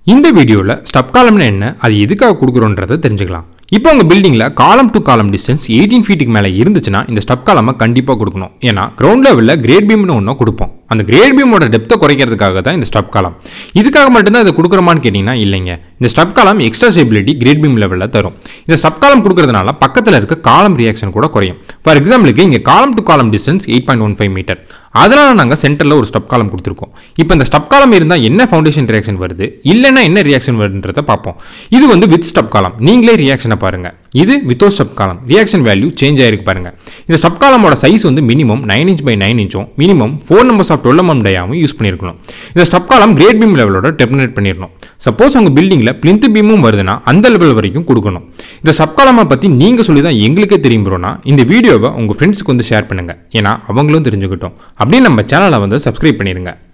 இந்த வீடியோல ஸ்டப் காலம்னா என்ன, அது எதுக்காக கொடுக்குறோன்றதை தெரிஞ்சுக்கலாம். இப்போ உங்க பில்டிங்ல காலம் டு காலம் டிஸ்டன்ஸ் 18 ஃபீட்டுக்கு மேல இருந்துச்சுன்னா இந்த ஸ்டப் காலமை கண்டிப்பா கொடுக்கணும். ஏன்னா கிரவுண்ட் லெவல்ல கிரேட் பீம்னு ஒன்று கொடுப்போம். அந்த கிரேட் பீமோட டெப்த்தை குறைக்கிறதுக்காக தான் இந்த ஸ்டப் காலம். இதுக்காக மட்டும்தான் இதை கொடுக்குறோமான்னு கேட்டீங்கன்னா இல்லைங்க. இந்த ஸ்டப் காலம் எக்ஸ்ட்ரா ஸ்டெபிலிட்டி கிரேட் பீம் லெவலில் தரும். இந்த ஸ்டப் காலம் கொடுக்கறதுனால பக்கத்தில் இருக்க காலம் ரியாக்ஷன் கூட குறையும். ஃபார் எக்ஸாம்பிளுக்கு இங்கே காலம் டு காலம் டிஸ்டன்ஸ் 8.15 மீட்டர். அதனால நாங்கள் சென்டரில் ஒரு ஸ்டப் காலம் கொடுத்துருக்கோம். இப்போ இந்த ஸ்டப் காலம் இருந்தால் என்ன ஃபவுண்டேஷன் ரியாக்ஷன் வருது, இல்லைன்னா என்ன ரியாக்ஷன் வருதுன்றதை பார்ப்போம். இது வித் ஸ்டப் காலம். நீங்களே ரியாக்ஷனை பாருங்க. இது without stub column. Reaction value change ஆயிருக்கு பாருங்க. இந்த ஸ்டப் காலமோட size minimum 9 inch by 9 inch, minimum 4 numbers of 12 mm டயாவும் யூஸ் பண்ணியிருக்கணும். இந்த ஸ்டப் காலம் கிரேட் பீம் லெவலோட டெர்மினேட் பண்ணிடணும். சப்போஸ் உங்க பில்டிங்ல பிளிந்த் பீமும் வருதுன்னா அந்த லெவல் வரைக்கும் கொடுக்கணும். இந்த ஸ்டப் காலமை பத்தி நீங்க சொல்லி தான் எங்களுக்கே தெரியும் ப்ரோனா இந்த வீடியோவை உங்க ஃப்ரெண்ட்ஸ்க்கு ஷேர் பண்ணுங்க. ஏன்னா அவங்களும் தெரிஞ்சுக்கிட்டோம். அப்படியே நம்ம சேனலை சப்ஸ்கிரைப் பண்ணிருங்க.